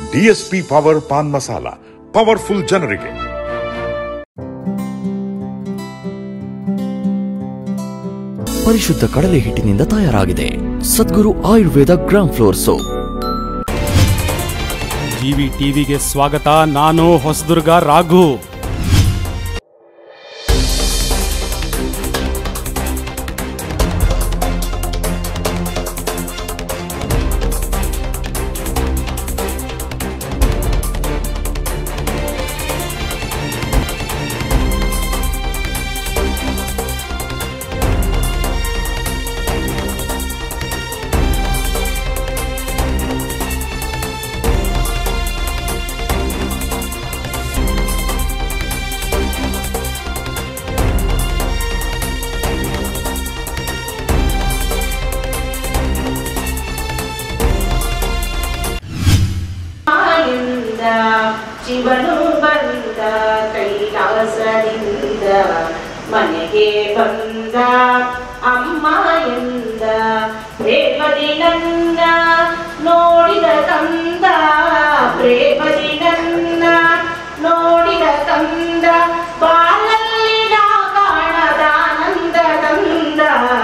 DSP power paan masala, powerful ಜನರಿಗೆ. ಪರಿಶುದ್ಧ ಕಡಲೆ ಹಿಟ್ಟಿನಿಂದ ತಯಾರಾಗಿದೆ Sadguru Ayurveda gram flour soap. GV ಟಿವಿಗೆ ಸ್ವಾಗತ. ನಾನು ಹೊಸದುರ್ಗ ರಾಘು. ಶಿವನು ಬಂದ ಕೈಲಾಸದಿಂದ ಮನೆಗೆ ಬಂದ ಅಮ್ಮ ಎಂದ ಪ್ರೇಮದಿ ನನ್ನ ನೋಡಿದ ಕಂದ, ಪ್ರೇಮದಿ ನನ್ನ ನೋಡಿದ ಕಂದ, ಬಾಳಲ್ಲಿ ನಾ ಕಾಣದ ಆನಂದ ತಂದ.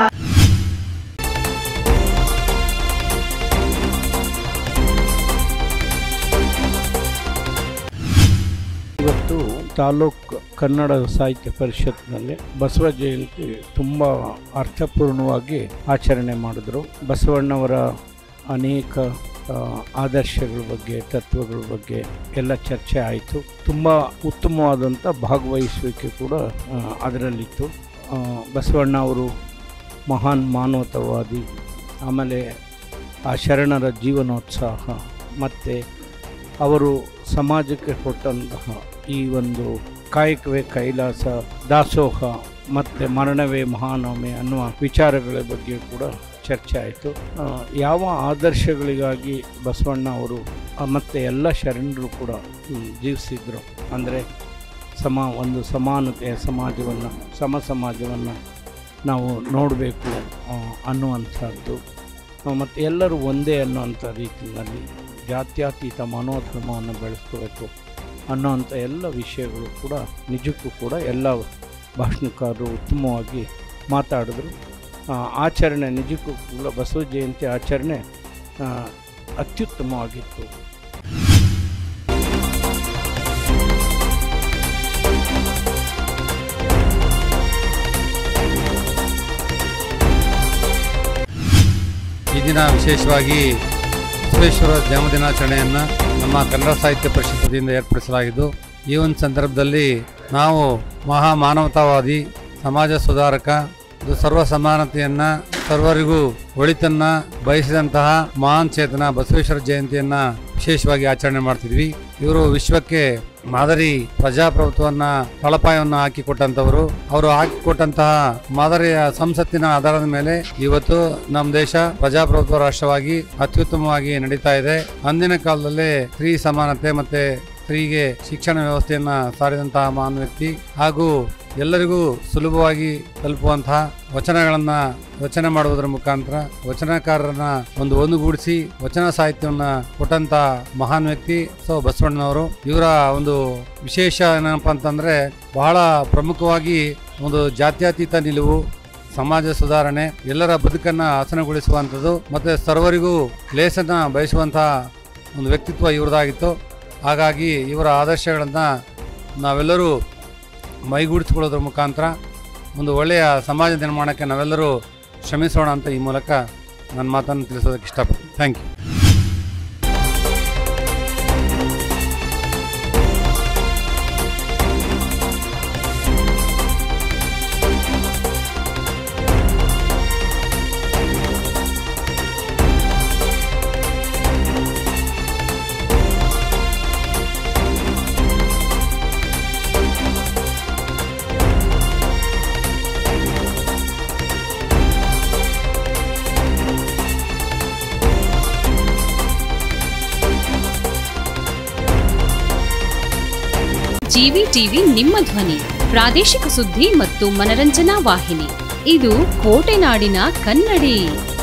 ಇವತ್ತು ತಾಲೂಕು ಕನ್ನಡ ಸಾಹಿತ್ಯ ಪರಿಷತ್ನಲ್ಲಿ ಬಸವ ಜಯಂತಿ ತುಂಬ ಅರ್ಥಪೂರ್ಣವಾಗಿ ಆಚರಣೆ ಮಾಡಿದ್ರು. ಬಸವಣ್ಣವರ ಅನೇಕ ಆದರ್ಶಗಳ ಬಗ್ಗೆ, ತತ್ವಗಳ ಬಗ್ಗೆ ಎಲ್ಲ ಚರ್ಚೆ ಆಯಿತು. ತುಂಬ ಉತ್ತಮವಾದಂಥ ಭಾಗವಹಿಸುವಿಕೆ ಕೂಡ ಅದರಲ್ಲಿತ್ತು. ಬಸವಣ್ಣ ಅವರು ಮಹಾನ್ ಮಾನವತಾವಾದಿ, ಆಮೇಲೆ ಆ ಶರಣರ ಜೀವನೋತ್ಸಾಹ ಮತ್ತು ಅವರು ಸಮಾಜಕ್ಕೆ ಕೊಟ್ಟಂತಹ ಈ ಒಂದು ಕಾಯಕವೇ ಕೈಲಾಸ, ದಾಸೋಹ ಮತ್ತು ಮರಣವೇ ಮಹಾನವಮಿ ಅನ್ನುವ ವಿಚಾರಗಳ ಬಗ್ಗೆ ಕೂಡ ಚರ್ಚೆ ಆಯಿತು. ಯಾವ ಆದರ್ಶಗಳಿಗಾಗಿ ಬಸವಣ್ಣ ಅವರು ಮತ್ತು ಎಲ್ಲ ಶರಣರು ಕೂಡ ಜೀವಿಸಿದ್ರು ಅಂದರೆ ಒಂದು ಸಮಾನತೆಯ ಸಮಾಜವನ್ನು, ಸಮಾಜವನ್ನು ನಾವು ನೋಡಬೇಕು ಅನ್ನುವಂಥದ್ದು, ಮತ್ತು ಎಲ್ಲರೂ ಒಂದೇ ಅನ್ನುವಂಥ ರೀತಿಯಲ್ಲಿ ಜಾತ್ಯತೀತ ಮನೋಧರ್ಮವನ್ನು ಬೆಳೆಸ್ಕೋಬೇಕು ಅನ್ನೋವಂಥ ಎಲ್ಲ ವಿಷಯಗಳು ಕೂಡ ನಿಜಕ್ಕೂ ಕೂಡ ಎಲ್ಲ ಭಾಷಣಕಾರರು ಉತ್ತಮವಾಗಿ ಮಾತಾಡಿದ್ರು. ಆಚರಣೆ ನಿಜಕ್ಕೂ ಕೂಡ ಬಸವ ಜಯಂತಿ ಆಚರಣೆ ಅತ್ಯುತ್ತಮವಾಗಿತ್ತು. ಈ ದಿನ ವಿಶೇಷವಾಗಿ ಬಸವೇಶ್ವರ ಜನ್ಮದಿನಾಚರಣೆಯನ್ನು ನಮ್ಮ ಕನ್ನಡ ಸಾಹಿತ್ಯ ಪರಿಷತ್ ವತಿಯಿಂದ ಏರ್ಪಡಿಸಲಾಗಿದ್ದು, ಈ ಒಂದು ಸಂದರ್ಭದಲ್ಲಿ ನಾವು ಮಹಾ ಮಾನವತಾವಾದಿ, ಸಮಾಜ ಸುಧಾರಕ, ಸರ್ವ ಸಮಾನತೆಯನ್ನು, ಸರ್ವರಿಗೂ ಒಳಿತನ್ನು ಬಯಸಿದಂತಹ ಮಹಾನ್ ಚೇತನ ಬಸವೇಶ್ವರ ಜಯಂತಿಯನ್ನು ವಿಶೇಷವಾಗಿ ಆಚರಣೆ ಮಾಡ್ತಿದ್ವಿ. ಇವರು ವಿಶ್ವಕ್ಕೆ ಮಾದರಿ ಪ್ರಜಾಪ್ರಭುತ್ವವನ್ನು ತಳಪಾಯವನ್ನು ಹಾಕಿಕೊಟ್ಟಂಥವರು. ಅವರು ಹಾಕಿಕೊಟ್ಟಂತಹ ಮಾದರಿಯ ಸಂಸತ್ತಿನ ಆಧಾರದ ಮೇಲೆ ಇವತ್ತು ನಮ್ಮ ದೇಶ ಪ್ರಜಾಪ್ರಭುತ್ವ ರಾಷ್ಟ್ರವಾಗಿ ಅತ್ಯುತ್ತಮವಾಗಿ ನಡೀತಾ ಇದೆ. ಅಂದಿನ ಕಾಲದಲ್ಲಿ ಸ್ತ್ರೀ ಸಮಾನತೆ ಮತ್ತೆ ಸ್ತ್ರೀಗೆ ಶಿಕ್ಷಣ ವ್ಯವಸ್ಥೆಯನ್ನ ಸಾರಿದಂತಹ ಮಹಾನ್ ವ್ಯಕ್ತಿ ಹಾಗೂ ಎಲ್ಲರಿಗೂ ಸುಲಭವಾಗಿ ತಲುಪುವಂತಹ ವಚನ ಮಾಡುವುದರ ಮುಖಾಂತರ ವಚನಕಾರರನ್ನ ಒಂದುಗೂಡಿಸಿ ವಚನ ಸಾಹಿತ್ಯವನ್ನ ಕೊಟ್ಟಂತ ಮಹಾನ್ ವ್ಯಕ್ತಿ ಬಸವಣ್ಣನವರು. ಇವರ ಒಂದು ವಿಶೇಷ ಏನಪ್ಪ ಅಂತಂದ್ರೆ ಬಹಳ ಪ್ರಮುಖವಾಗಿ ಒಂದು ಜಾತ್ಯತೀತ ನಿಲುವು, ಸಮಾಜ ಸುಧಾರಣೆ, ಎಲ್ಲರ ಬದುಕನ್ನ ಹಸನಗೊಳಿಸುವಂಥದ್ದು ಮತ್ತೆ ಸರ್ವರಿಗೂ ಲೇಸನ್ನ ಬಯಸುವಂತಹ ಒಂದು ವ್ಯಕ್ತಿತ್ವ ಇವರದಾಗಿತ್ತು. ಹಾಗಾಗಿ ಇವರ ಆದರ್ಶಗಳನ್ನು ನಾವೆಲ್ಲರೂ ಮೈಗೂಡಿಸಿಕೊಳ್ಳೋದ್ರ ಮುಖಾಂತರ ಒಂದು ಒಳ್ಳೆಯ ಸಮಾಜ ನಿರ್ಮಾಣಕ್ಕೆ ನಾವೆಲ್ಲರೂ ಶ್ರಮಿಸೋಣ ಅಂತ ಈ ಮೂಲಕ ನನ್ನ ಮಾತನ್ನು ತಿಳಿಸೋದಕ್ಕೆ ಇಷ್ಟಪಡ್ತೀನಿ. Thank you. ಜಿವಿ ಟಿವಿ ನಿಮ್ಮ ಧ್ವನಿ, ಪ್ರಾದೇಶಿಕ ಸುದ್ದಿ ಮತ್ತು ಮನರಂಜನಾ ವಾಹಿನಿ. ಇದು ಕೋಟೆನಾಡಿನ ಕನ್ನಡಿ.